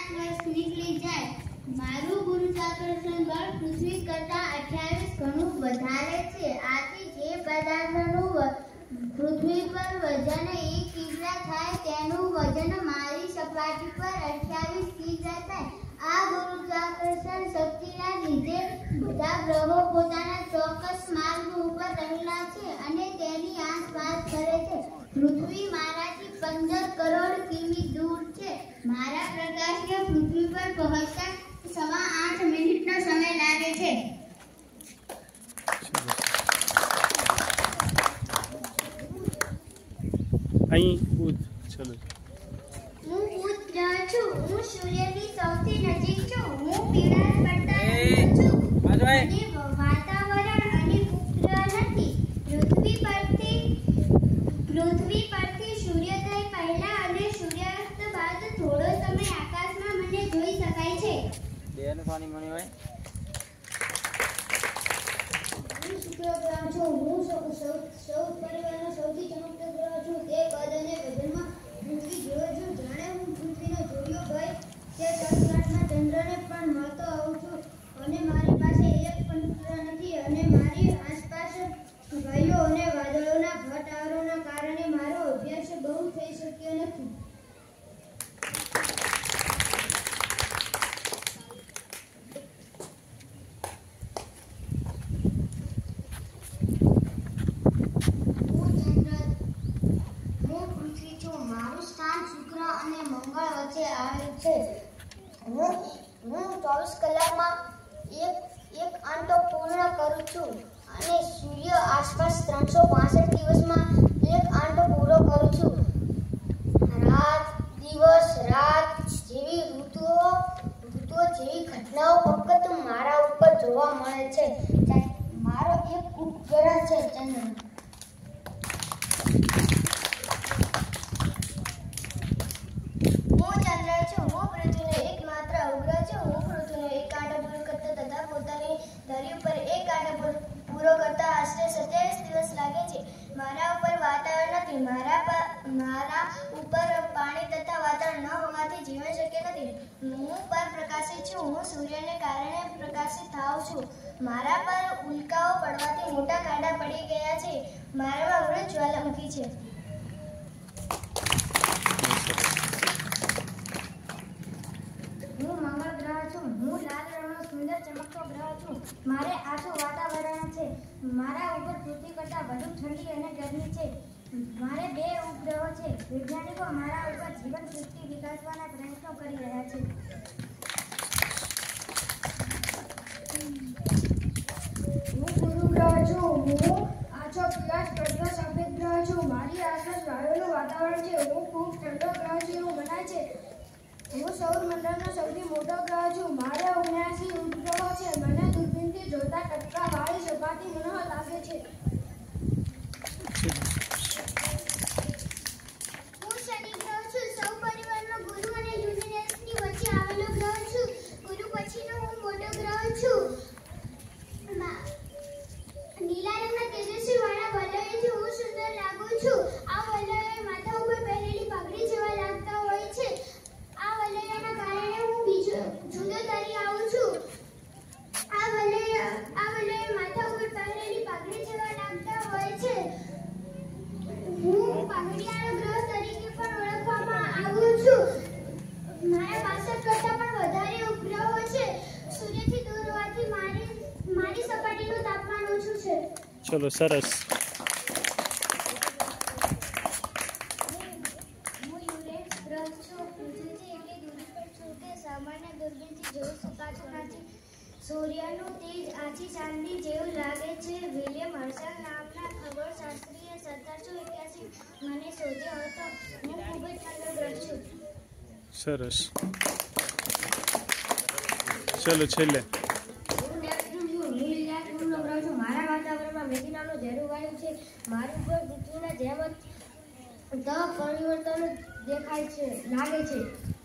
વર્ષ નીકળી જાય, મારું ગુરુત્વાકર્ષણ બળ પૃથ્વી કરતાં 28 ગણું વધારે છે. આથી જે પદાર્થનું પૃથ્વી પર વજન 1 કિગ્રા થાય તેનું વજન મારી સપાટી પર 28 કિગ્રા થાય. આ ગુરુત્વાકર્ષણ શક્તિના લીધે બધા ગ્રહો પોતાના ચોક્કસ માર્ગ ઉપર રહેલા છે અને તેની આસપાસ ફરે છે. પૃથ્વી મારાથી 15 કરોડ કિમી દૂર છે. મારા પ્રકાશને પૃથ્વી પર પહોંચતા 8.25 મિનિટનો સમય લાગે છે. અહીં બુધ. ચલો. હું બુધ ગ્રહ છું. હું સૂર્યની સૌથી નજીક છું. હું પીળાશ પડતા છું. અને વાતાવરણ અને ઉપગ્રહ નથી. પૃથ્વી પરથી સૂર્યોદય પહેલા અને સૂર્યાસ્ત બાદ થોડો સમય આકાશમાં મને જોઈ શકાય છે. બેન પાણી મણી હોય. હું શુક્ર ગ્રહ છું. હું સૌર પરિવારનો સૌથી ચમકતો ગ્રહ છું. તે કદ અને વજનમાં પૃથ્વી જેવો છું. જાણે હું પૃથ્વીનો જોડિયો ભાઈ તે તરસાટમાં ચંદ્રને પણ મળતો આવું છું. અને મારી પાસે એક પણ પુત્ર નથી. અને મારી આસપાસ ભાઈઓ અને વાદળોના ઘટ આવરોના કારણે મારો અભ્યાસ બહુ થઈ શક્યો નથી. હું પૃથ્વી છું. મારું સ્થાન શુક્ર અને મંગળ વચ્ચે આવેલું છે. હું 24 કલાકમાં એક અંત પૂર્ણ કરું છું અને સૂર્ય આસપાસ 365 દિવસમાં એક અંત પૂરો કરું છું. દિવસ રાત જેવી ઋતુઓ જેવી ઘટનાઓ ફક્ત મારા ઉપર જોવા મળે છે. મારો એક ઉપગ્રહ છે ચંદ્ર. હું ચંદ્ર છું. હું પૃથ્વીનો એકમાત્ર ઉપગ્રહ છું. હું પૃથ્વીનો એક કાંટો પૂરો કરતા તથા પોતાની ધરી ઉપર એક કાંટો પૂરો કરતા આશરે 27 દિવસ લાગે છે. મારા ઉપર વાતાવરણ નથી. મારા ઉપર પાણી તથા વાતાવરણ ન હોવાથી જીવન શક્ય નથી. હું પરપ્રકાશી છું. હું સૂર્યને કારણે પ્રકાશિત થાઉં છું. મારા પર ઉલ્કાઓ પડવાથી મોટા ખાડા પડી ગયા છે. મારામાં મૃત જ્વાલામુખી છે. હું મંગળ ગ્રહ છું. હું લાલ રંગનો સુંદર ચમકતો ગ્રહ છું. મારે આછું વાતાવરણ છે. મારા ઉપર પૃથ્વી કરતાં વધુ ઠંડી અને ગરમી છે. મારે 2 ઉપગ્રહો છે. વૈજ્ઞાનિકો મારા ઉપર જીવન સૃષ્ટિ વિકાસવાના પ્રયત્નો કરી રહ્યા છે. હું ગુરુ ગ્રહ છું. હું આછો પીળાશ પડતો સફેદ ગ્રહ છું. મારી આસપાસ વાયુનું વાતાવરણ છે. હું ખૂબ ઠંડો ગ્રહ છે એવું મનાય છે. હું સૌર મંડળનો સૌથી મોટો ગ્રહ છું. મારે 79 ઉપગ્રહો છે. મને દૂરબીનથી જોતા ટપકાવાળી સપાટી મનોહર લાગે છે. હું શનિ ગ્રહ છું. સૌર પરિવારમાં ગુરુ અને યુરેનસની વચ્ચે આવેલો ગ્રહ છું. ગુરુ પછીનો હું મોટો ગ્રહ છું. નીલા રંગના તેજસ્વી વાળા વલયોથી હું સુંદર લાગુ છું. આ વલયો માથા ઉપર પહેરેલી પાઘડી જેવા લાગતા હોય છે. આ વલયોના કારણે હું જુદો તરી આવું છું. આ વલયો માથા ઉપર પહેરેલી પાઘડી જેવા લાગતા હોય છે. હું પાઘડિયાનો ગ્રહ તરીકે પણ ઓળખવામાં આવું છું. મારા 62 કરતાં પણ વધારે ઉપગ્રહો છે. સૂર્યથી દૂર હોવાથી મારી સપાટીનું તાપમાન ઓછું છે. ચલો, સરસ. હું યુરેનસ ગ્રહ છું. પૃથ્વીથી એટલી દૂરી પર છું કે સામાન્ય દૂરબીનથી જોઈ શકાતું નથી. સૂર્યનું તેજ આછી ચાંદની જેવું લાગે છે. વિલિયમ હર્શલ નામના ખગોળશાસ્ત્રીએ 1781 મને શોધ્યો હતો. હું ખૂબ જ ઠંડો ગ્રહ છું. સરસ. ચલો, છેલ્લે. હું નેપ્ચ્યુન છું. લીલા રંગનો ગ્રહ છું. મારા વાતાવરણમાં મેથેનોલનું ઝેરું વાયુ છે. મારી ઉપર પૃથ્વીના જેમ જ પરિવર્તન લાગે છે.